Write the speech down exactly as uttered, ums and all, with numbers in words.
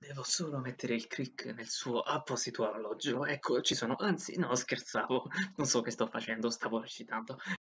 Devo solo mettere il click nel suo apposito orologio. Ecco, ci sono. Anzi, no, scherzavo. Non so che sto facendo, stavo recitando.